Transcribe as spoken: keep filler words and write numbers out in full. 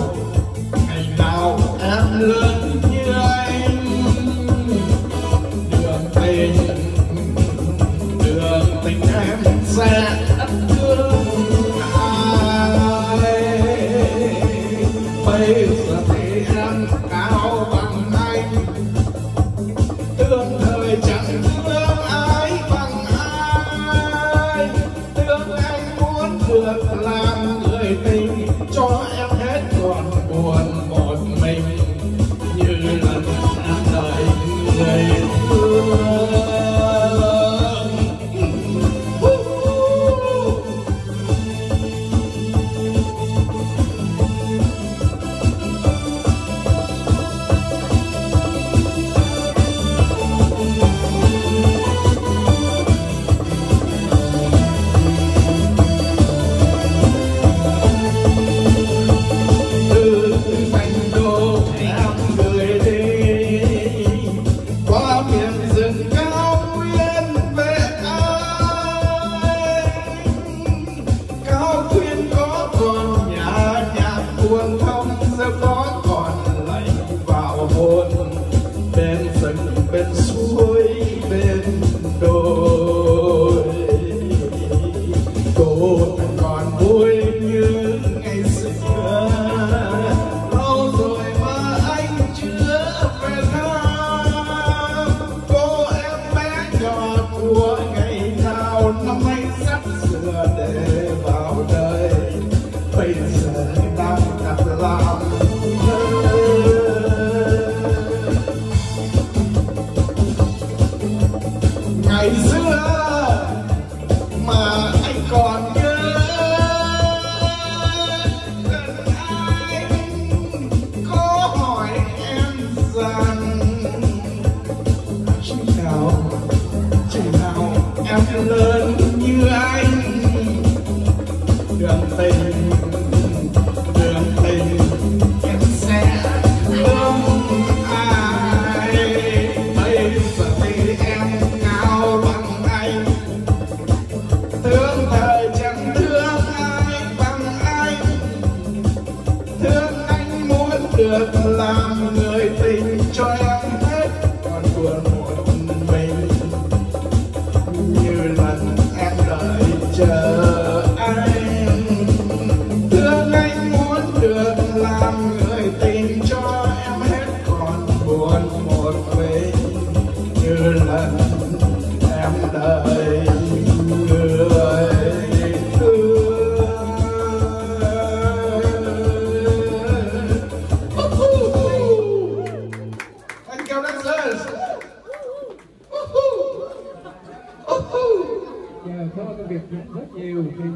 ngày nào em lớn như anh. Đường tình, đường tình em sẽ đất thương ai. Bây giờ thì em cao bằng anh, thương thời chẳng thương ai bằng ai. Thương anh muốn được làm người tình cho em hết còn buồn một mình, như lần em đợi người thương. Ngày xưa mà anh còn nhớ, gần anh có hỏi em rằng chừng nào, chừng nào em lớn như anh. Đường tình, đường tình em sẽ thương ai. Bây giờ thì em cao bằng anh, thương thời chẳng thương ai bằng anh. Thương anh muốn được làm người tình cho em hết còn buồn một mình, như lần em đợi chờ anh. Thương anh muốn được làm người tình cho em hết còn buồn một mình, như lần em đợi người thương. Thank you, dancers. Nhờ có công việc rất nhiều thì